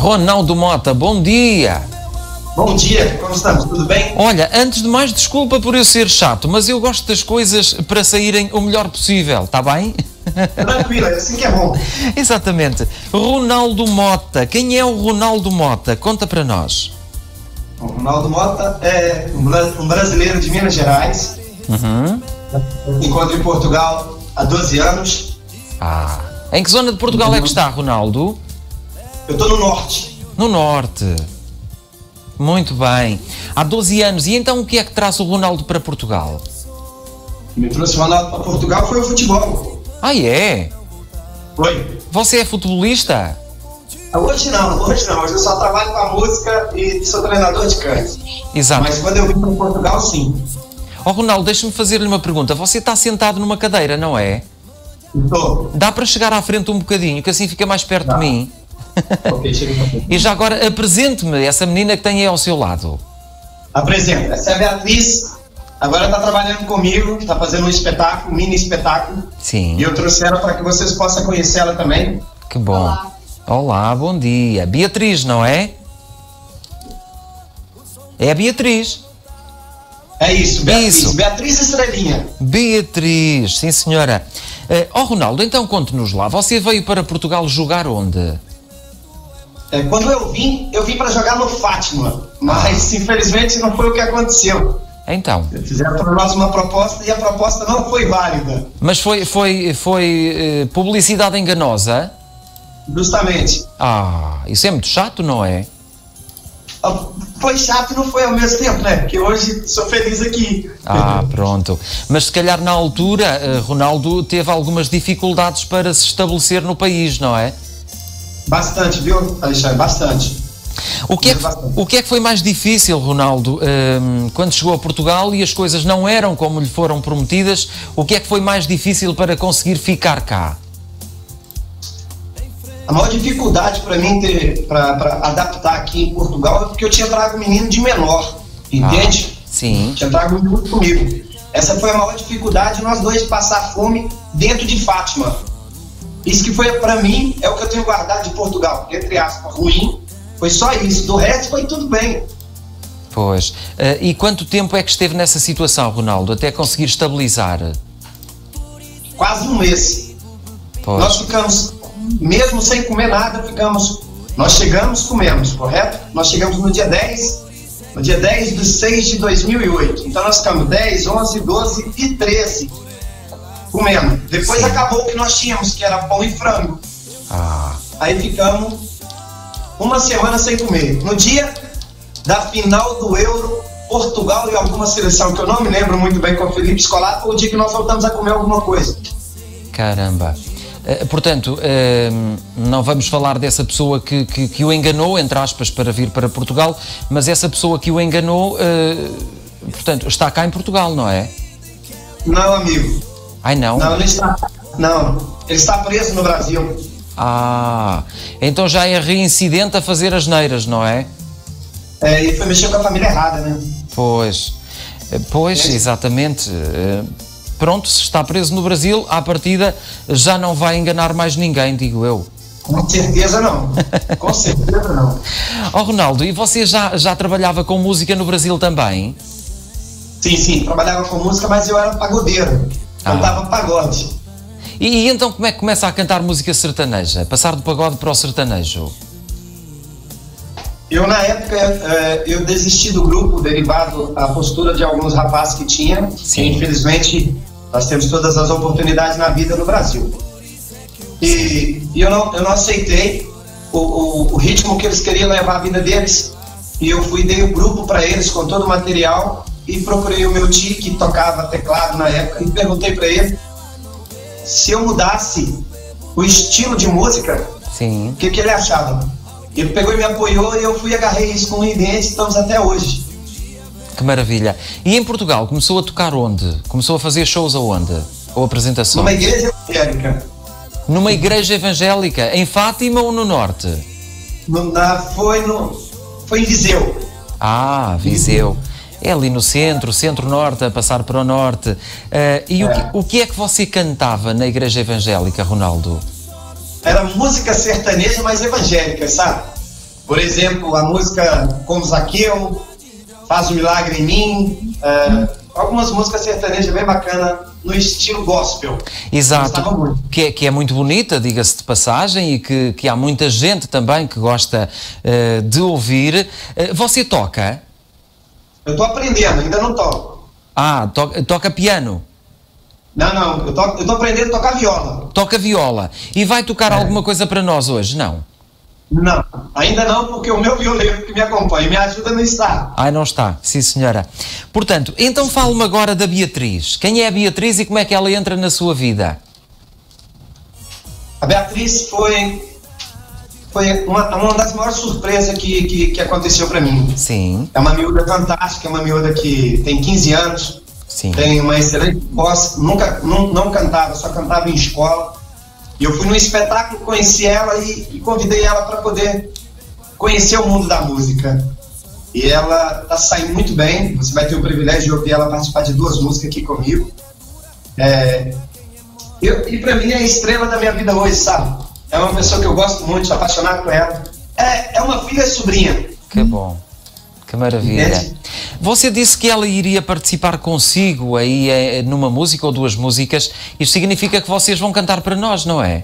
Ronaldo Mota, bom dia! Bom dia, como estamos? Tudo bem? Olha, antes de mais, desculpa por eu ser chato, mas eu gosto das coisas para saírem o melhor possível, está bem? Tranquilo, é assim que é bom. Exatamente. Ronaldo Mota, quem é o Ronaldo Mota? Conta para nós. O Ronaldo Mota é um brasileiro de Minas Gerais. Encontro em Portugal há 12 anos. Ah, em que zona de Portugal é que está, Ronaldo? Eu estou no norte. No norte. Muito bem. Há 12 anos. E então o que é que traz o Ronaldo para Portugal? Me trouxe o Ronaldo para Portugal foi o futebol. Ah, é? Foi. Você é futebolista? Hoje não. Hoje eu só trabalho com a música e sou treinador de cães. Exato. Mas quando eu vim para Portugal, sim. Ó, Ronaldo, deixa-me fazer-lhe uma pergunta. Você está sentado numa cadeira, não é? Estou. Dá para chegar à frente um bocadinho, que assim fica mais perto de mim? Ok, chega um pouquinho. E já agora, apresente-me essa menina que tem aí ao seu lado. Apresento. Essa é a Beatriz. Agora está trabalhando comigo, está fazendo um espetáculo, um mini espetáculo. Sim. E eu trouxe ela para que vocês possam conhecer ela também. Que bom. Olá. Olá, bom dia. Beatriz, não é? É a Beatriz. É isso, Beatriz. Isso. Beatriz Estrelinha. Beatriz, sim senhora. Ó, Ronaldo, então conte-nos lá. Você veio para Portugal jogar onde? Quando eu vim para jogar no Fátima. Mas, infelizmente, não foi o que aconteceu. Então. Fizeram para nós uma proposta e a proposta não foi válida. Mas foi publicidade enganosa? Justamente. Ah, isso é muito chato, não é? Foi chato e não foi ao mesmo tempo, né? Porque hoje sou feliz aqui. Ah, pronto. Mas se calhar na altura, Ronaldo teve algumas dificuldades para se estabelecer no país, não é? Bastante, viu, Alexandre? Bastante. O que é que foi mais difícil, Ronaldo, quando chegou a Portugal e as coisas não eram como lhe foram prometidas? O que é que foi mais difícil para conseguir ficar cá? A maior dificuldade para mim para adaptar aqui em Portugal é porque eu tinha trago um menino de menor, entende? Sim. Tinha trago um menino comigo. Essa foi a maior dificuldade, nós dois passar fome dentro de Fátima. Isso que foi, para mim, é o que eu tenho guardado de Portugal. Entre aspas, ruim, foi só isso. Do resto, foi tudo bem. Pois. E quanto tempo é que esteve nessa situação, Ronaldo, até conseguir estabilizar? Quase um mês. Pois. Nós ficamos, mesmo sem comer nada, nós chegamos, comemos, correto? Nós chegamos no dia 10 de 6 de 2008. Então nós ficamos 10, 11, 12 e 13 comendo. Depois Sim. acabou o que nós tínhamos, que era pão e frango. Aí ficamos uma semana sem comer. No dia da final do Euro, Portugal e alguma seleção, que eu não me lembro muito bem, com o Felipe Scolari, foi o dia que nós voltamos a comer alguma coisa. Caramba. Portanto, não vamos falar dessa pessoa que o enganou, entre aspas, para vir para Portugal, mas essa pessoa que o enganou, portanto, está cá em Portugal, não é? Não, amigo. Ai, não? Não, ele está preso no Brasil. Ah, então já é reincidente a fazer asneiras, não é? E foi mexer com a família errada, né? Pois, exatamente. Pronto, se está preso no Brasil, à partida já não vai enganar mais ninguém, digo eu. Com certeza não. Com certeza não. Ó, Ronaldo, e você já trabalhava com música no Brasil também? Sim, trabalhava com música, mas eu era pagodeiro. Cantava pagode. E então como é que começa a cantar música sertaneja? Passar do pagode para o sertanejo? Eu, na época, eu desisti do grupo derivado à postura de alguns rapazes que tinha. Sim. E, infelizmente, nós temos todas as oportunidades na vida no Brasil. E eu não aceitei o ritmo que eles queriam levar a vida deles. E eu dei o grupo para eles com todo o material e procurei o meu tio, que tocava teclado na época, e perguntei para ele se eu mudasse o estilo de música, Sim. o que ele achava. Ele pegou e me apoiou e eu agarrei isso com um dente e estamos até hoje. Que maravilha. E em Portugal, começou a tocar onde? Começou a fazer shows aonde? Ou apresentações? Numa igreja evangélica. Numa igreja evangélica? Em Fátima ou no Norte? Foi em Viseu. Ah, Viseu. É ali no centro-norte, a passar para o norte. O que é que você cantava na igreja evangélica, Ronaldo? Era música sertaneja, mas evangélica, sabe? Por exemplo, a música Como Zaqueu, Faz um Milagre em Mim, algumas músicas sertanejas bem bacanas no estilo gospel. Exato, que é muito bonita, diga-se de passagem, e que há muita gente também que gosta de ouvir. Você toca? Eu estou aprendendo, ainda não toco. Ah, toca piano? Não, eu tô aprendendo a tocar viola. Toca viola. E vai tocar alguma coisa para nós hoje, não? Não, ainda não, porque o meu violeiro que me acompanha me ajuda não está. Ah, não está, sim senhora. Portanto, então fale-me agora da Beatriz. Quem é a Beatriz e como é que ela entra na sua vida? A Beatriz foi uma das maiores surpresas que aconteceu para mim. Sim. É uma miúda fantástica, é uma miúda que tem 15 anos, sim, tem uma excelente voz, não cantava, só cantava em escola. E eu fui num espetáculo, conheci ela e convidei ela para poder conhecer o mundo da música. E ela está saindo muito bem, você vai ter o privilégio de ouvir ela participar de 2 músicas aqui comigo. E para mim é a estrela da minha vida hoje, sabe? É uma pessoa que eu gosto muito, sou apaixonado por ela. É uma filha e sobrinha. Que bom, que maravilha. Entende? Você disse que ela iria participar consigo aí numa música ou 2 músicas. Isto significa que vocês vão cantar para nós, não é?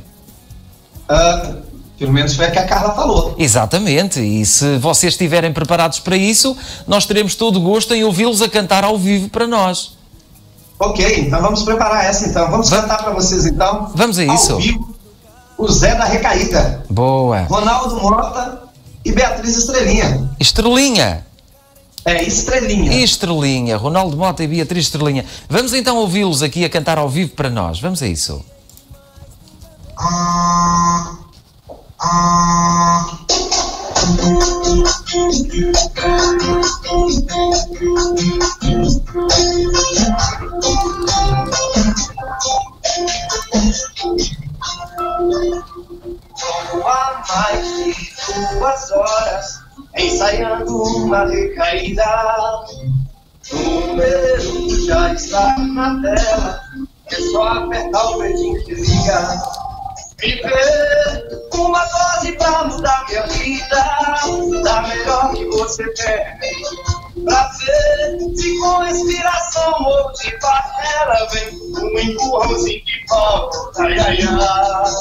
Pelo menos foi o que a Carla falou. Exatamente, e se vocês estiverem preparados para isso, nós teremos todo o gosto em ouvi-los a cantar ao vivo para nós. Ok, então vamos preparar essa então. Vamos cantar para vocês então. Vamos a isso. Ao vivo, o Zé da Recaída. Boa. Ronaldo Mota e Beatriz Estrelinha. Estrelinha. Estrelinha. Estrelinha, Ronaldo Mota e Beatriz Estrelinha. Vamos então ouvi-los aqui a cantar ao vivo para nós. Vamos a isso. Há mais de 2 horas ensaiando uma recaída. O número já está na tela, é só apertar o dedinho que liga. Viver uma dose pra mudar minha vida, da melhor que você tem. Pra ver se com inspiração ou de panela vem um empurrãozinho de volta, ai, ai, ai.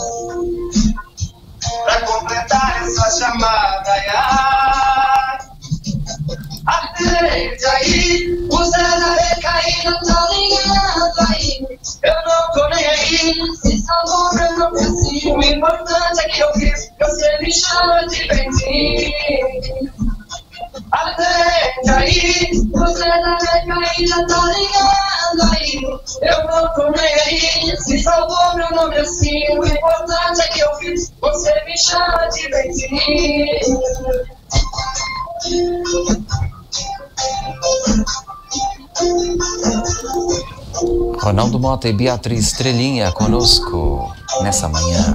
Pra completar essa chamada, ai, ai. Atende aí, o Zé da Recaída tá ligado aí. Eu não tô nem aí, se salvou meu nome assim. O importante é que eu fiz, você me chama de Benzinho. Atende aí, o Zé da Recaída tá ligado aí. Eu não tô nem aí, se salvou meu nome assim. O importante é que eu fiz, você me chama de Benzinho. Ronaldo Mota e Beatriz Estrelinha conosco nessa manhã.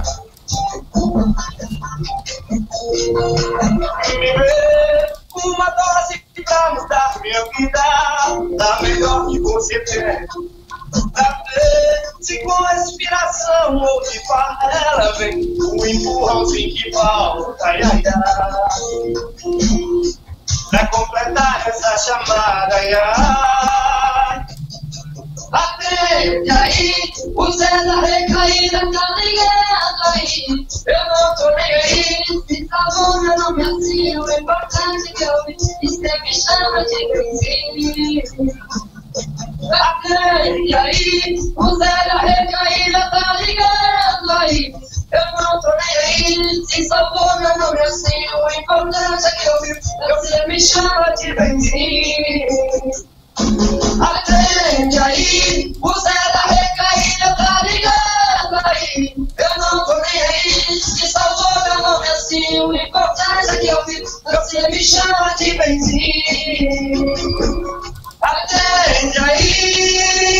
Uma dose pra mudar minha vida, da melhor que você tem. Pra ver se com a inspiração ou de panela vem um empurrãozinho de volta, ai, ai, ai. Pra completar essa chamada, ai, ai. Atende aí, o Zé da Recaída tá ligado aí. Eu não tô nem aí, se salvou meu nome assim. O importante é que eu vi, você me chama de Benzinho. Atende aí, o Zé da Recaída tá ligado aí. Eu não tô nem aí, se salvou meu nome assim. O importante é que eu vi, você me chama de Benzinho. Atende aí, o Zé da Recaída tá ligado aí. Eu não tô nem aí, se salvou meu nome assim. O importante é que eu vi, você me chama de Benzinho. Atende aí.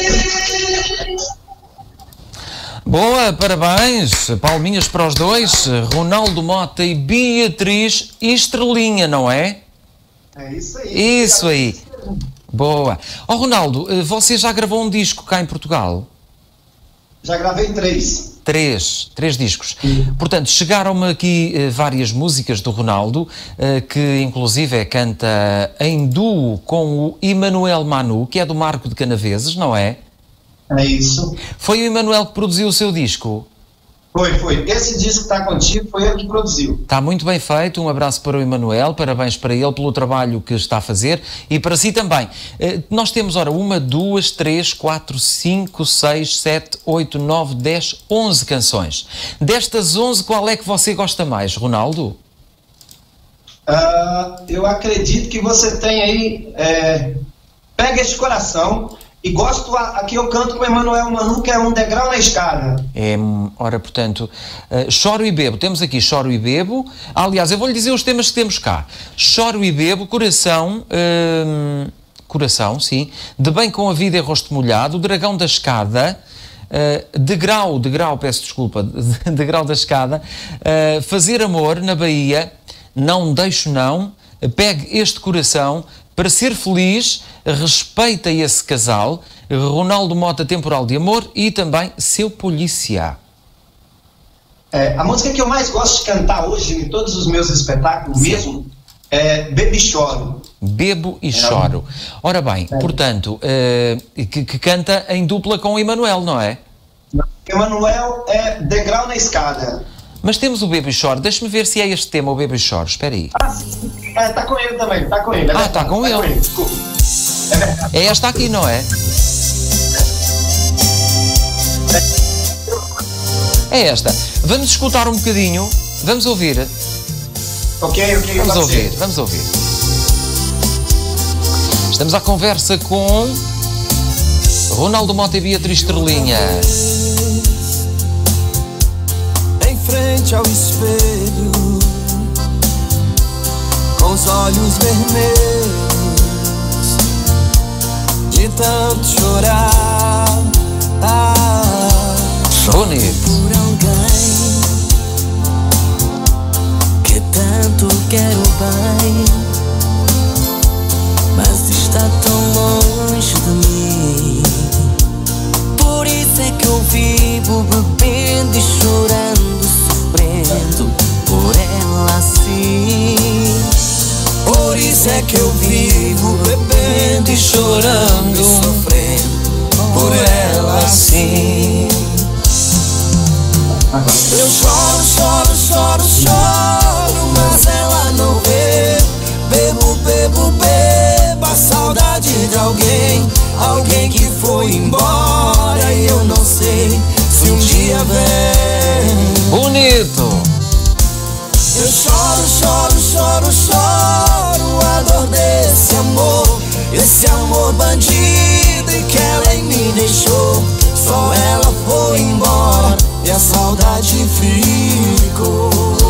Boa, parabéns, palminhas para os dois, Ronaldo Mota e Beatriz Estrelinha, não é? É isso aí. Isso aí. Boa. Ronaldo, você já gravou um disco cá em Portugal? Já gravei 3. Três discos. Portanto, chegaram-me aqui várias músicas do Ronaldo, que inclusive canta em duo com o Emanuel Manu, que é do Marco de Canaveses, não é? É isso. Foi o Emanuel que produziu o seu disco? Foi. Esse disco que está contigo foi ele que produziu. Está muito bem feito, um abraço para o Emanuel, parabéns para ele pelo trabalho que está a fazer e para si também. Nós temos, ora, 1, 2, 3, 4, 5, 6, 7, 8, 9, 10, 11 canções. Destas 11, qual é que você gosta mais, Ronaldo? Eu acredito que você tem aí Pega Esse Coração. E gosto, aqui eu canto com o Emanuel Manu, que é Um Degrau na Escada. Ora, portanto, Choro e Bebo, temos aqui Choro e Bebo. Aliás, eu vou-lhe dizer os temas que temos cá. Choro e Bebo, Coração, sim, De Bem com a Vida e Rosto Molhado, Dragão da Escada, Degrau, peço desculpa, Degrau da Escada, Fazer Amor na Bahia, Não Deixo Não, Pegue Este Coração, Para Ser Feliz, Respeita Esse Casal, Ronaldo Mota, Temporal de Amor e também Seu Polícia. A música que eu mais gosto de cantar hoje em todos os meus espetáculos mesmo é Bebo e Choro. Bebo e Choro. Ora bem, portanto, que canta em dupla com o Emanuel, não é? Emanuel é Degrau na Escada. Mas temos o Bebo e Choro. Deixa-me ver se é este tema, o Bebo e Choro. Espera aí. Tá com ele também, tá com ele. Tá com ele. Desculpa. É verdade. É esta aqui, não é? É esta. Vamos escutar um bocadinho. Vamos ouvir. Ok. Vamos ouvir. Estamos à conversa com Ronaldo Mota e Beatriz Estrelinha. Em frente ao espelho, com os olhos vermelhos, de tanto chorar. Bonito. Por alguém que tanto quero bem, mas está tão longe de mim. Por isso é que eu vivo bebendo e chorando, sofrendo por ela assim. Por isso é que eu vivo bebendo e chorando, sofrendo por ela assim. Eu choro, mas ela não vê. Bebo a saudade de alguém que foi embora e eu não sei se um dia vem. Bonito! Eu choro a dor desse amor bandido e que ela em mim deixou. Só ela foi embora e a saudade ficou.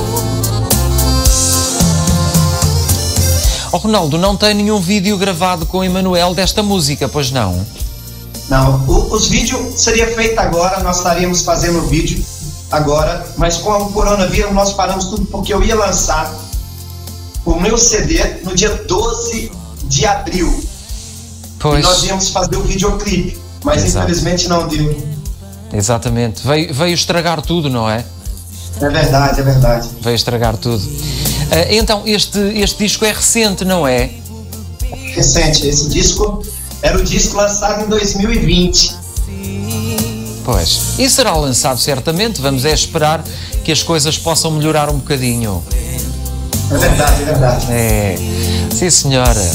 Ronaldo, não tem nenhum vídeo gravado com o Emanuel desta música, pois não? Não, os vídeos seria feito agora, nós estaríamos fazendo o vídeo agora, mas com o coronavírus nós paramos tudo porque eu ia lançar o meu CD no dia 12 de abril. Pois. E nós íamos fazer o videoclipe, mas infelizmente não deu. Exatamente, veio estragar tudo, não é? É verdade. Veio estragar tudo. Então, este disco é recente, não é? Recente, esse disco era o disco lançado em 2020. Pois, e será lançado certamente, vamos esperar que as coisas possam melhorar um bocadinho. É verdade. Sim senhora.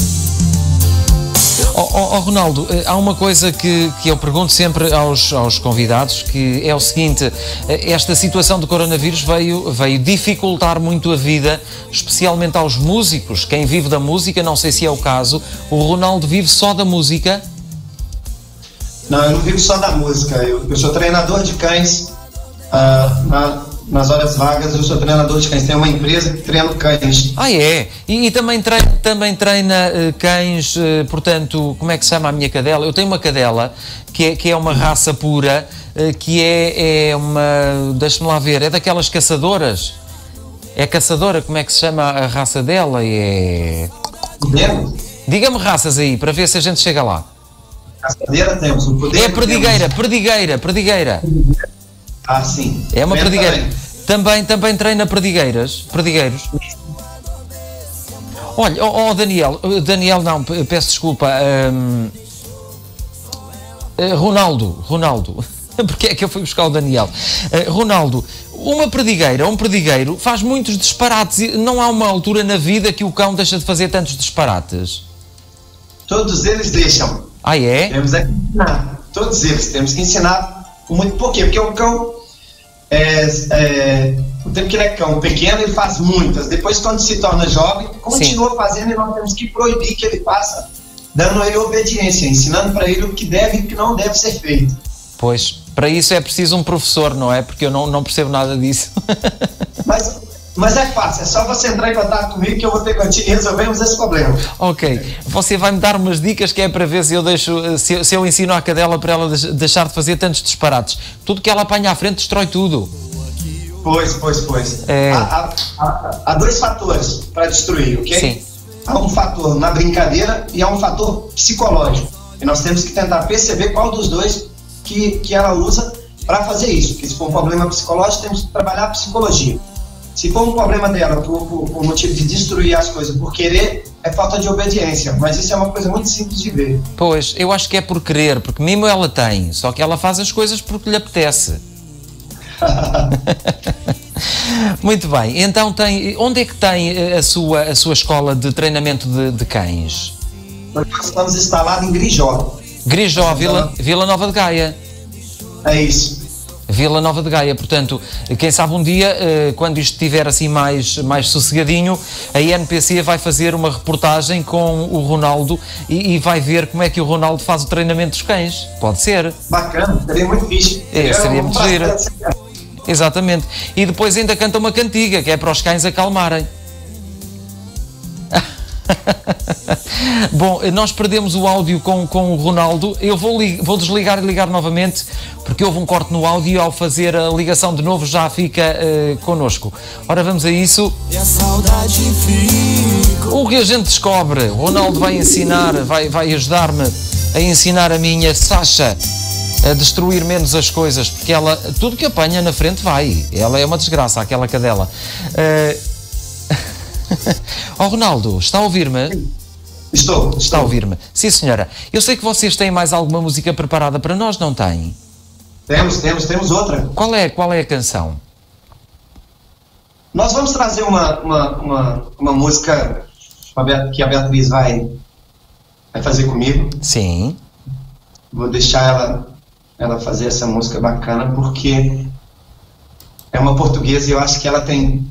Ronaldo, há uma coisa que eu pergunto sempre aos convidados, que é o seguinte: esta situação do coronavírus veio dificultar muito a vida, especialmente aos músicos, quem vive da música, não sei se é o caso. O Ronaldo vive só da música? Não, eu não vivo só da música, eu sou treinador de cães. Nas horas vagas eu sou treinador de cães, tem uma empresa que treina cães. É? E também treina cães, portanto, como é que se chama a minha cadela? Eu tenho uma cadela que é uma raça pura, que é uma, deixa-me lá ver, é daquelas caçadoras. É caçadora, como é que se chama a raça dela? Diga-me raças aí, para ver se a gente chega lá. Caçadeira temos, o poder. É perdigueira. Ah, sim. É uma Treino perdigueira. Também treina perdigueiros. Olha, Daniel não, peço desculpa, Ronaldo, porque é que eu fui buscar o Daniel? Ronaldo, um perdigueiro faz muitos disparates e não há uma altura na vida que o cão deixa de fazer tantos disparates. Todos eles deixam. Ah, é? Temos que ensinar. Todos eles. Temos que ensinar muito. Por quê? Porque o cão, o tempo que ele é cão pequeno, ele faz muitas. Depois, quando se torna jovem, continua fazendo e nós temos que proibir que ele faça, dando a ele obediência, ensinando para ele o que deve e o que não deve ser feito. Pois, para isso é preciso um professor, não é? Porque eu não percebo nada disso. Mas é fácil, é só você entrar em contato comigo que eu vou ter contigo e resolvemos esse problema. Ok, você vai me dar umas dicas que é para ver se eu deixo, se eu ensino à cadela para ela deixar de fazer tantos disparates. Tudo que ela apanha à frente destrói tudo. Pois. Há dois fatores para destruir, ok? Sim. Há um fator na brincadeira e há um fator psicológico. E nós temos que tentar perceber qual dos dois que ela usa para fazer isso. Porque se for um problema psicológico, temos que trabalhar a psicologia. Se for um problema dela por motivo de destruir as coisas por querer, é falta de obediência. Mas isso é uma coisa muito simples de ver. Pois, eu acho que é por querer, porque mimo ela tem, só que ela faz as coisas porque lhe apetece. Muito bem, então onde é que tem a sua escola de treinamento de cães? Nós estamos instalados em Grijó. Grijó, Vila Nova de Gaia. É isso. Vila Nova de Gaia, portanto, quem sabe um dia, quando isto estiver assim mais sossegadinho, a INPC vai fazer uma reportagem com o Ronaldo e vai ver como é que o Ronaldo faz o treinamento dos cães. Pode ser. Bacana, seria muito fixe. Seria muito giro. Exatamente. E depois ainda canta uma cantiga, que é para os cães acalmarem. Bom, nós perdemos o áudio com o Ronaldo. Eu vou desligar e ligar novamente, porque houve um corte no áudio e ao fazer a ligação de novo já fica connosco. Ora, vamos a isso. O que a gente descobre? O Ronaldo vai ensinar, vai ajudar-me a ensinar a minha Sasha a destruir menos as coisas, porque ela, tudo que apanha na frente vai. Ela é uma desgraça, aquela cadela. Ronaldo, está a ouvir-me? Estou. Está a ouvir-me? Sim, senhora. Eu sei que vocês têm mais alguma música preparada para nós, não têm? Temos outra. Qual é a canção? Nós vamos trazer uma música que a Beatriz vai fazer comigo. Sim. Vou deixar ela fazer essa música bacana, porque é uma portuguesa e eu acho que ela tem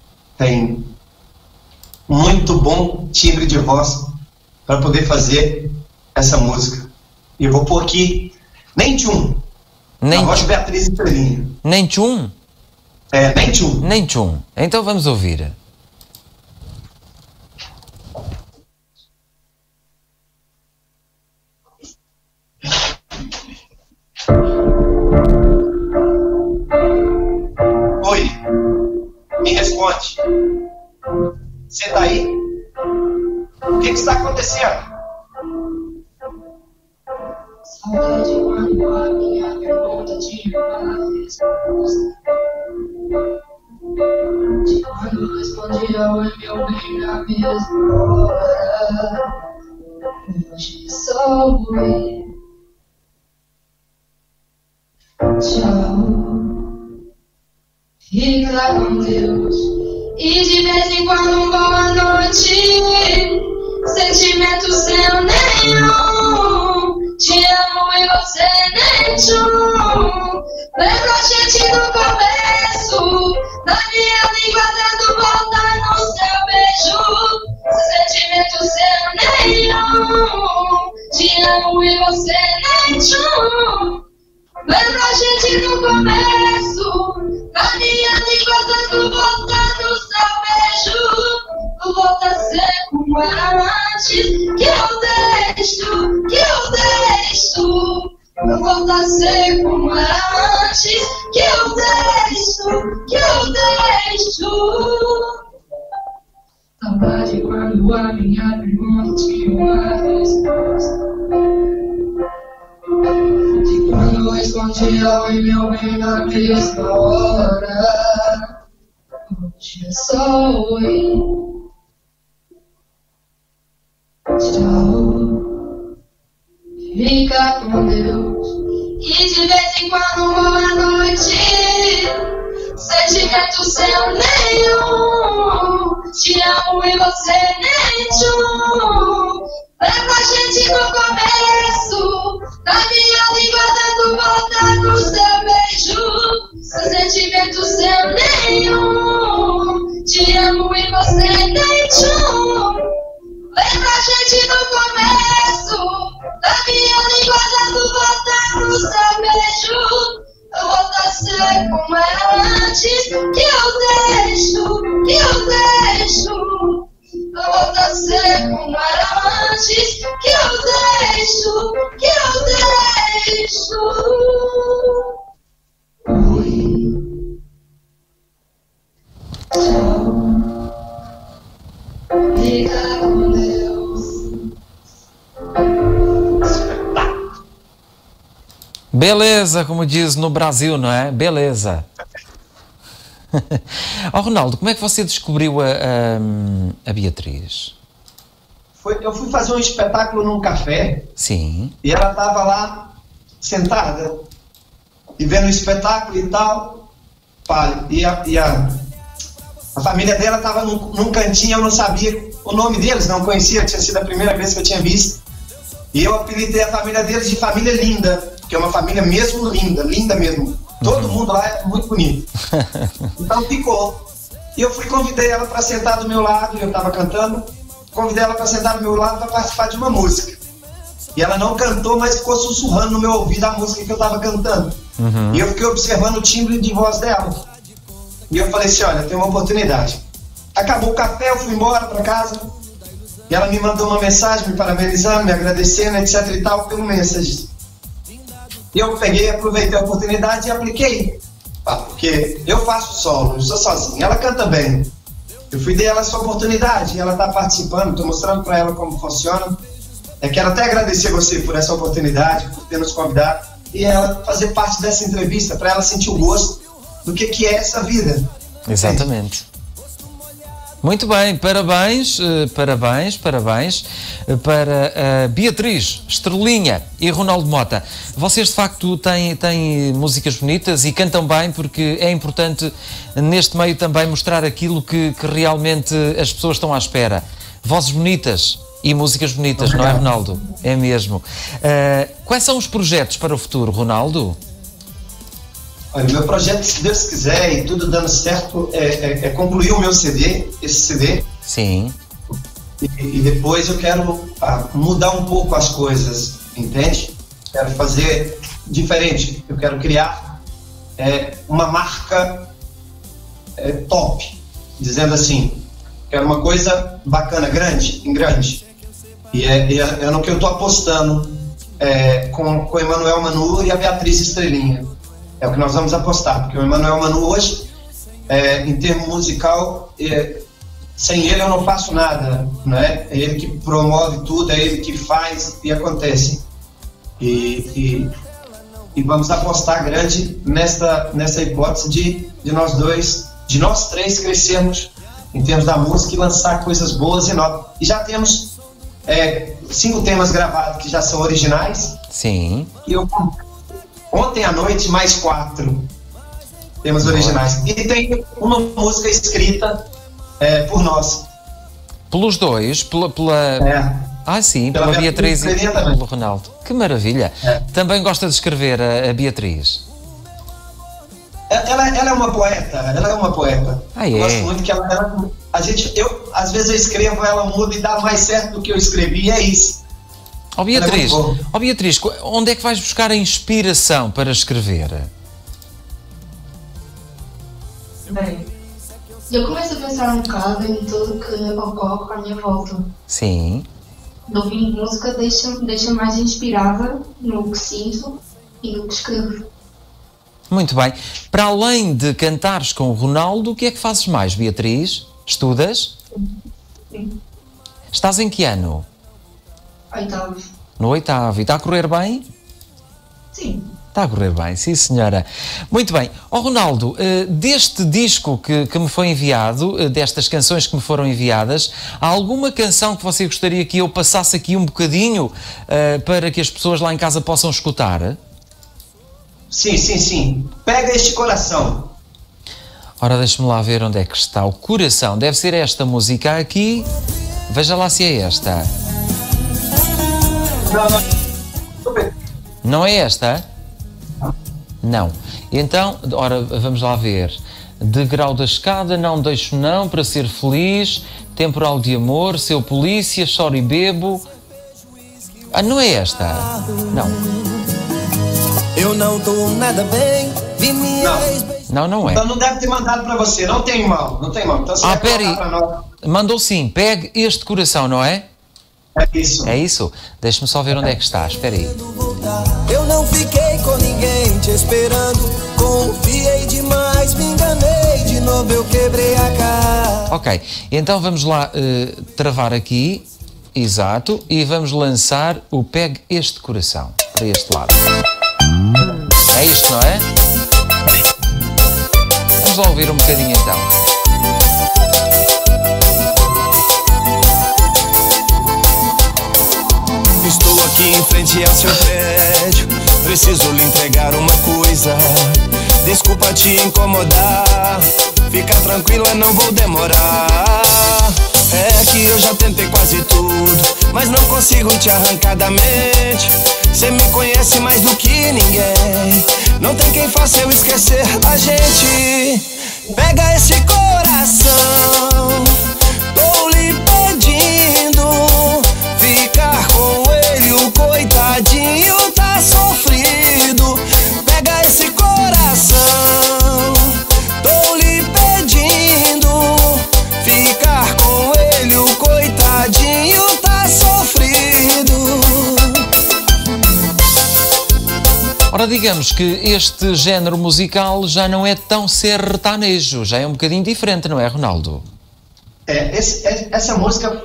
muito bom timbre de voz para poder fazer essa música. E eu vou pôr aqui Nem Tchum, a voz de Beatriz Estrelinha. Nem Tchum? Nem Tchum. Nem Tchum. Então vamos ouvir. Oi, me responde. Você tá aí? O que está acontecendo? Saudade quando a minha pergunta tinha uma resposta. De quando respondia oi meu bem na mesma hora. Hoje só oi. Tchau. Fica lá com Deus. E de vez em quando boa noite. Sentimento seu nenhum. Te amo e você nem tchum. Lembra a gente no começo. Na minha língua dando volta no seu beijo. Sentimento seu nenhum. Te amo e você nem tchum. Lembra a gente no começo. Na minha língua dando volta no seu beijo. Volta a ser como era antes. Que eu deixo. Não volta a ser como era antes. Que eu deixo. Saudade quando a minha pergunta tinha uma resposta. De quando eu escondi ela em meu bem na mesma hora. Hoje é só oi. Tchau. Fica com Deus. E de vez em quando boa noite. Sentimento seu nenhum. Te amo e você nem tchum. Lembra a gente no começo. Da minha língua dando volta no seu beijo. Sem sentimento seu nenhum. Te amo e você nem tchum. Lembra a gente no começo. Da minha língua dando volta no seu beijo. Eu volto a ser como era antes. Que eu deixo. Eu volto a ser como era antes. Que eu deixo. Oi. Tchau. Fica com Deus. Beleza, como diz no Brasil, não é? Beleza. Oh, Ronaldo, como é que você descobriu a Beatriz? Eu fui fazer um espetáculo num café. Sim. E ela estava lá, sentada, e vendo o espetáculo e tal. E a família dela estava num cantinho, eu não sabia o nome deles, não conhecia, tinha sido a primeira vez que eu tinha visto. E eu apelidei a família deles de família linda, que é uma família mesmo linda mesmo. Todo mundo lá é muito bonito. Então ficou. E eu convidei ela para sentar do meu lado, eu estava cantando, convidei ela para sentar do meu lado para participar de uma música. E ela não cantou, mas ficou sussurrando no meu ouvido a música que eu estava cantando. E eu fiquei observando o timbre de voz dela. E eu falei assim, olha, tem uma oportunidade. Acabou o café, eu fui embora para casa. E ela me mandou uma mensagem me parabenizando, me agradecendo, etc e tal, pelo mensagem. E eu peguei, aproveitei a oportunidade e apliquei. Porque eu faço solo, eu sou sozinho, ela canta bem. Eu fui dar ela essa oportunidade e ela está participando, estou mostrando para ela como funciona. Quero até agradecer você por essa oportunidade, por ter nos convidado. E ela fazer parte dessa entrevista, para ela sentir o gosto do que é essa vida. Exatamente. Muito bem, parabéns para Beatriz, Estrelinha e Ronaldo Mota. Vocês de facto têm músicas bonitas e cantam bem, porque é importante neste meio também mostrar aquilo que realmente as pessoas estão à espera. Vozes bonitas e músicas bonitas, não é, Ronaldo? É mesmo. Quais são os projetos para o futuro, Ronaldo? Olha, meu projeto, se Deus quiser e tudo dando certo, é concluir o meu CD, esse CD. Sim. E depois eu quero mudar um pouco as coisas, entende? Quero fazer diferente. Eu quero criar uma marca top, dizendo assim, quero uma coisa bacana, grande. E é no que eu estou apostando com o Emanuel Manu e a Beatriz Estrelinha. É o que nós vamos apostar, porque o Emanuel Manu hoje, em termo musical, sem ele eu não faço nada, né? É ele que promove tudo, é ele que faz e acontece. E vamos apostar grande nessa hipótese de nós dois, de nós três crescermos em termos da música e lançar coisas boas e novas. E já temos 5 temas gravados que já são originais. Sim. E ontem à noite, mais 4 temas originais. E tem uma música escrita por nós. Pelos dois? Sim, pela Beatriz e pelo Ronaldo. Que maravilha. Também gosta de escrever a Beatriz? Ela é uma poeta. Eu gosto muito que ela às vezes eu escrevo, ela muda e dá mais certo do que eu escrevi, e é isso. Beatriz, onde é que vais buscar a inspiração para escrever? Bem, eu começo a pensar um bocado em tudo que ocorre à minha volta. Sim. Ouvir música deixa mais inspirada no que sinto e no que escrevo. Muito bem. Para além de cantares com o Ronaldo, o que é que fazes mais, Beatriz? Estudas? Sim. Estás em que ano? 8º. No 8º. E está a correr bem? Sim. Está a correr bem, sim senhora. Muito bem. Ó Ronaldo, deste disco que me foi enviado, destas canções que me foram enviadas, há alguma canção que você gostaria que eu passasse aqui um bocadinho para que as pessoas lá em casa possam escutar? Sim. Pega Este Coração. Ora, deixa-me lá ver onde é que está o coração. Deve ser esta música aqui. Veja lá se é esta. Não. Não é esta? Não. Então, ora, vamos lá ver. Degrau da escada, não deixo não, para ser feliz, temporal de amor, seu polícia, choro e bebo. Ah, não é esta? Não. Eu não tô nada bem, vi minha ex. Não é. Então não deve ter mandado para você, não tem mal. Então você vai peraí. pra nós. Mandou sim, pegue Este Coração, não é? É isso. É isso? Deixa-me só ver onde é que está, espera aí. Eu não fiquei com ninguém te esperando, confiei demais, me enganei, de novo eu quebrei a cara. Ok, então vamos lá travar aqui, exato, e vamos lançar o Pegue Este Coração, para este lado. É isto, não é? Vamos lá ouvir um bocadinho então. Estou aqui em frente ao seu prédio, preciso lhe entregar uma coisa. Desculpa te incomodar, fica tranquila, não vou demorar. É que eu já tentei quase tudo, mas não consigo te arrancar da mente. Cê me conhece mais do que ninguém, não tem quem faça eu esquecer da gente. Pega esse coração, tô lhe pedindo, ficar com ele, o coitadinho tá sofrido. Pega esse coração, tô lhe pedindo, ficar com ele, o coitadinho tá sofrido. Ora, digamos que este género musical já não é tão sertanejo, já é um bocadinho diferente, não é, Ronaldo? Essa música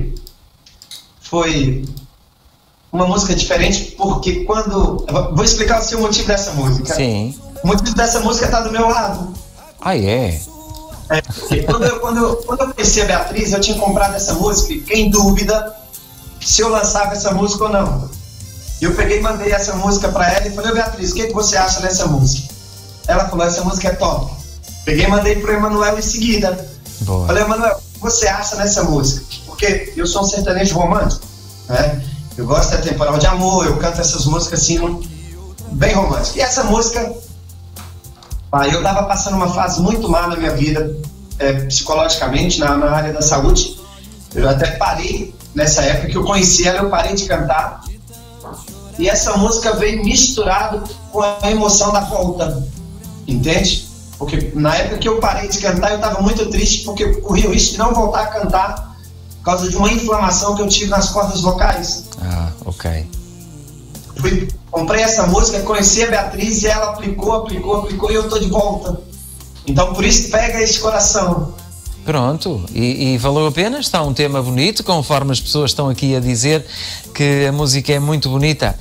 foi uma música diferente porque quando... Vou explicar o seu motivo dessa música. Sim. O motivo dessa música está do meu lado. Ah, é? Porque quando eu conheci a Beatriz, eu tinha comprado essa música e fiquei em dúvida se eu lançava essa música ou não. Eu peguei e mandei essa música para ela e falei: Beatriz, o que você acha dessa música? Ela falou: essa música é top. Peguei e mandei pro Emanuel em seguida. Boa. Falei: Emanuel, o que você acha dessa música? Porque eu sou um sertanejo romântico, né? Eu gosto da temporal de amor, eu canto essas músicas assim, bem românticas. E essa música, eu tava passando uma fase muito má na minha vida, psicologicamente, na área da saúde. Eu até parei, nessa época que eu conheci ela, eu parei de cantar. E essa música veio misturado com a emoção da volta, entende? Porque na época que eu parei de cantar, eu estava muito triste, porque eu corri o risco de não voltar a cantar por causa de uma inflamação que eu tive nas cordas vocais. Ah, ok. Comprei essa música, conheci a Beatriz e ela aplicou e eu tô de volta. Então por isso pega Este Coração. Pronto, e valeu a pena, está um tema bonito, conforme as pessoas estão aqui a dizer que a música é muito bonita.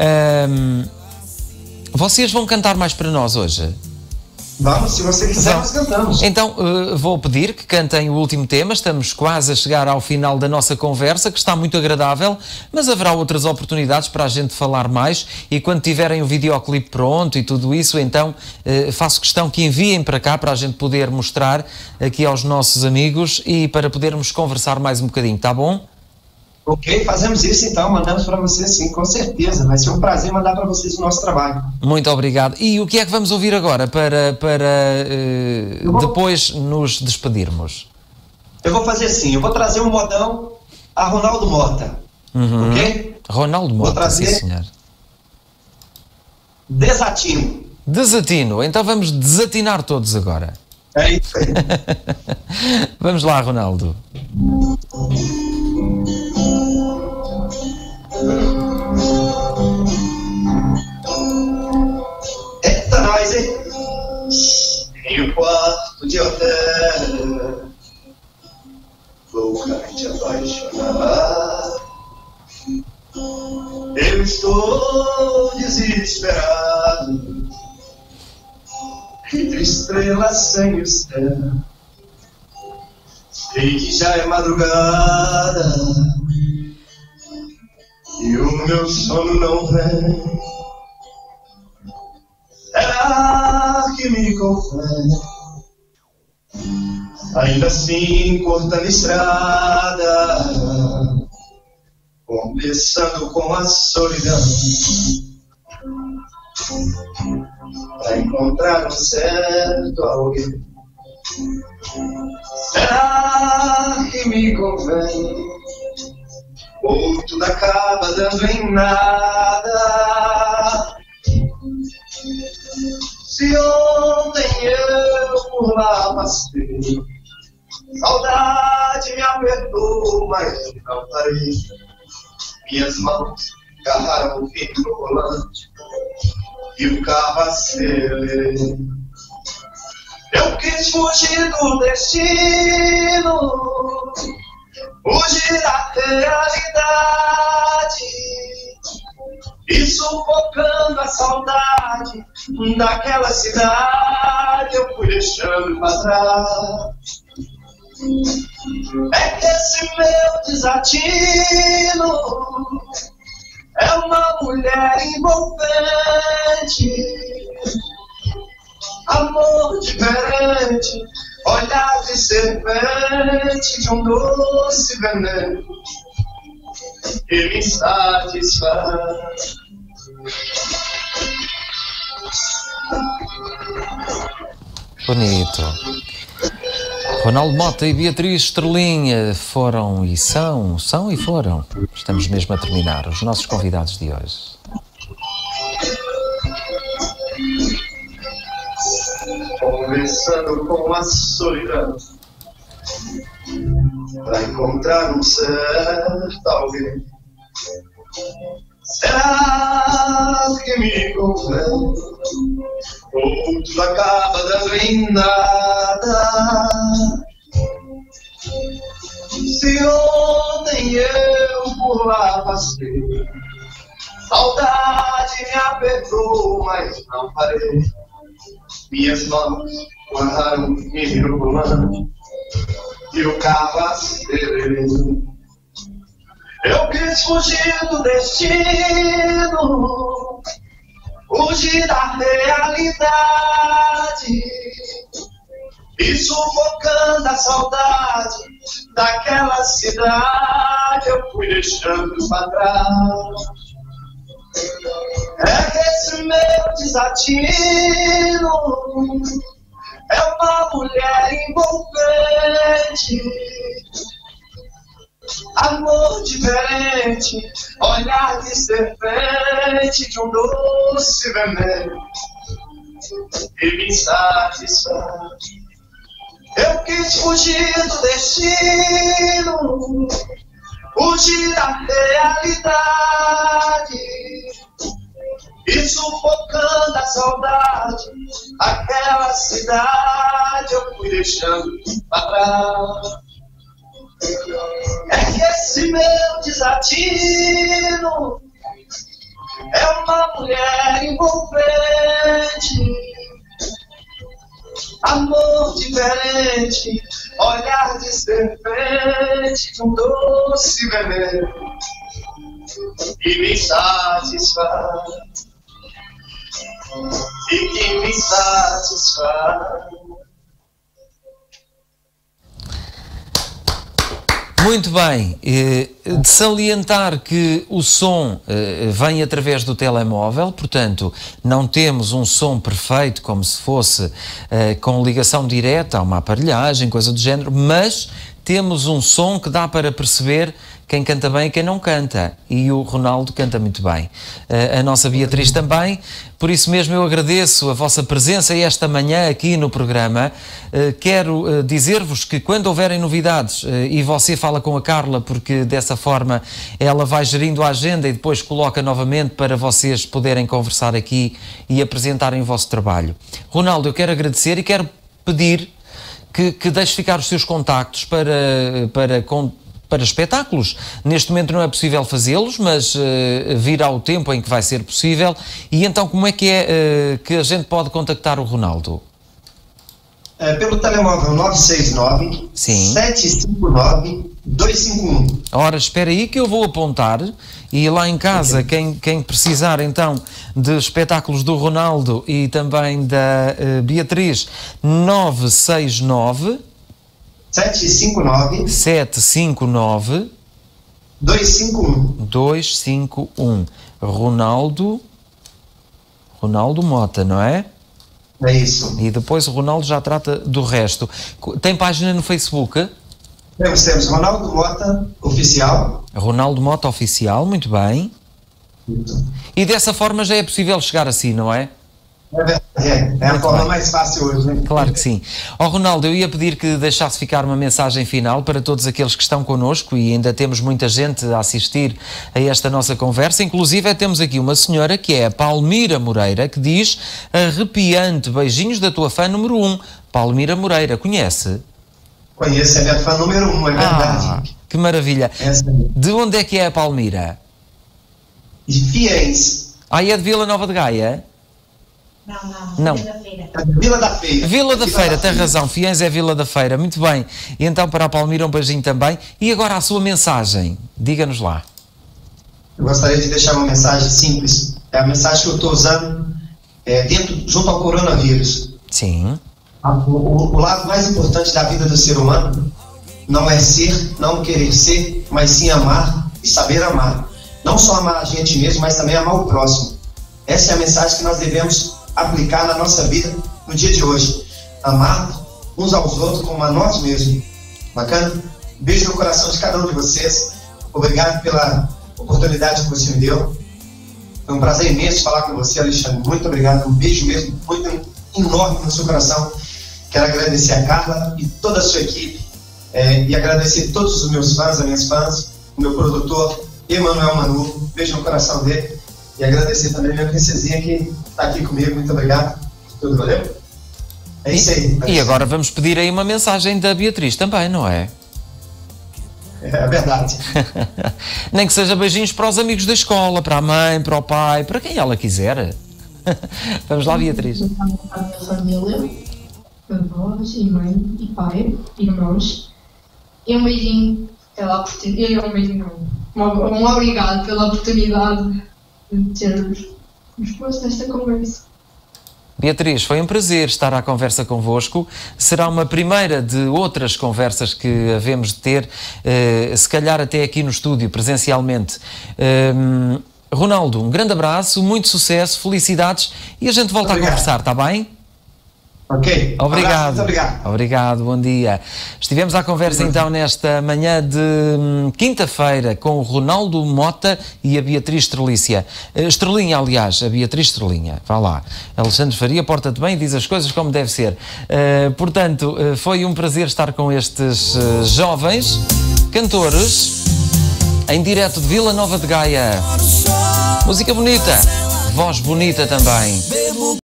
Vocês vão cantar mais para nós hoje? Vamos, se você quiser, nós cantamos. Então, vou pedir que cantem o último tema. Estamos quase a chegar ao final da nossa conversa, que está muito agradável, mas haverá outras oportunidades para a gente falar mais, e quando tiverem o videoclipe pronto e tudo isso, então faço questão que enviem para cá para a gente poder mostrar aqui aos nossos amigos e para podermos conversar mais um bocadinho, tá bom? Ok, fazemos isso então, mandamos para vocês sim, com certeza. Vai ser um prazer mandar para vocês o nosso trabalho. Muito obrigado. E o que é que vamos ouvir agora para depois nos despedirmos? Eu vou fazer assim, eu vou trazer um modão a Ronaldo Mota, ok? Ronaldo Mota, vou trazer sim senhor. Desatino. Desatino, então vamos desatinar todos agora. É isso aí. Vamos lá, Ronaldo. Eita, nós, hein? Em um quarto de hotel, loucamente apaixonado, eu estou desesperado, entre estrelas sem o céu. Sei que já é madrugada e o meu sono não vem. Será que me confere? Ainda assim cortando estrada, conversando com a solidão, pra encontrar um certo alguém. Será que me convém? Ou tudo acaba dando em nada? Se ontem eu por lá passei, saudade me apertou, mas não parei. Minhas mãos agarraram o vidro no volante e o carro acelerei. Eu quis fugir do destino, fugir da realidade, e sufocando a saudade daquela cidade eu fui deixando pra trás. É que esse meu desatino é uma mulher envolvente, amor diferente, olhar de serpente, de um doce veneno que me satisfaz. Bonito. Ronaldo Mota e Beatriz Estrelinha foram e são e foram. Estamos mesmo a terminar. Os nossos convidados de hoje. Conversando com a solidão, pra encontrar um certo alguém. Será que me convém? Ou tudo acaba dando em nada? Se ontem eu por lá passei, saudade me apertou, mas não parei. Minhas mãos guardaram o vidro volante e o carro acelerei. Eu quis fugir do destino, fugir da realidade, e sufocando a saudade daquela cidade eu fui deixando pra trás. É que esse meu desatino é uma mulher envolvente, amor diferente, olhar de serpente, de um doce veneno que me satisfaz. Eu quis fugir do destino, fugir da realidade, e sufocando a saudade aquela cidade eu fui deixando pra trás. É que esse meu desatino é uma mulher envolvente, amor diferente, olhar de serpente, de um doce veneno que me satisfaz, e que me satisfaz. Muito bem, de salientar que o som vem através do telemóvel, portanto não temos um som perfeito como se fosse com ligação direta a uma aparelhagem, coisa do género, mas temos um som que dá para perceber quem canta bem e quem não canta, e o Ronaldo canta muito bem. A nossa Beatriz também, por isso mesmo eu agradeço a vossa presença esta manhã aqui no programa. Quero dizer-vos que quando houverem novidades, e você fala com a Carla, porque dessa forma ela vai gerindo a agenda e depois coloca novamente para vocês poderem conversar aqui e apresentarem o vosso trabalho. Ronaldo, eu quero agradecer e quero pedir que deixe ficar os seus contactos para para espetáculos. Neste momento não é possível fazê-los, mas virá o tempo em que vai ser possível. E então como é que a gente pode contactar o Ronaldo? Pelo telemóvel 969 Sim. 759 251. Ora, espera aí que eu vou apontar, e lá em casa, quem precisar então de espetáculos do Ronaldo e também da Beatriz, 969 759 251. 251. Ronaldo Mota, não é? É isso. E depois o Ronaldo já trata do resto. Tem página no Facebook? Temos Ronaldo Mota Oficial. Ronaldo Mota Oficial, muito bem. E dessa forma já é possível chegar assim, não é? É verdade, é a forma mais fácil hoje, né? Claro que sim. Ronaldo, eu ia pedir que deixasse ficar uma mensagem final para todos aqueles que estão connosco, e ainda temos muita gente a assistir a esta nossa conversa. Inclusive temos aqui uma senhora que é a Palmira Moreira, que diz: arrepiante, beijinhos da tua fã número 1. Palmira Moreira, conhece? Conheço, é minha fã número 1, é verdade. Que maravilha. De onde é que é a Palmira? De Fiéis. É de Vila Nova de Gaia? Não. Vila da Feira. Vila da Feira, tem razão. Fiéis é Vila da Feira. Muito bem. E então para a Palmira um beijinho também. E agora a sua mensagem. Diga-nos lá. Eu gostaria de deixar uma mensagem simples. É a mensagem que eu estou usando junto ao coronavírus. Sim. O lado mais importante da vida do ser humano não é ser, não querer ser, mas sim amar e saber amar. Não só amar a gente mesmo, mas também amar o próximo. Essa é a mensagem que nós devemos aplicar na nossa vida no dia de hoje. Amar uns aos outros como a nós mesmos. Bacana? Beijo no coração de cada um de vocês. Obrigado pela oportunidade que você me deu. Foi um prazer imenso falar com você, Alexandre. Muito obrigado. Um beijo mesmo muito enorme no seu coração. Quero agradecer a Carla e toda a sua equipe. E agradecer todos os meus fãs, as minhas fãs, o meu produtor, Emanuel Manu. Beijo no coração dele. E agradecer também a minha princesinha que está aqui comigo. Muito obrigado. Tudo valeu? É isso aí. E agora vamos pedir aí uma mensagem da Beatriz também, não é? É verdade. Nem que seja beijinhos para os amigos da escola, para a mãe, para o pai, para quem ela quiser. Vamos lá, Beatriz. Para a minha família, avós e mãe e pai, irmãos. E um beijinho pela oportunidade. Um obrigado pela oportunidade de termos exposto esta conversa. Beatriz, foi um prazer estar à conversa convosco. Será uma primeira de outras conversas que havemos de ter, se calhar até aqui no estúdio, presencialmente. Ronaldo, um grande abraço, muito sucesso, felicidades, e a gente volta a conversar, está bem? Ok. Obrigado. Muito obrigado. Obrigado, bom dia. Estivemos à conversa então nesta manhã de quinta-feira com o Ronaldo Mota e a Beatriz Estrelinha, aliás, a Beatriz Estrelinha. Vá lá. Alexandre Faria, porta-te bem e diz as coisas como deve ser. Portanto, foi um prazer estar com estes jovens cantores em direto de Vila Nova de Gaia. Música bonita, voz bonita também.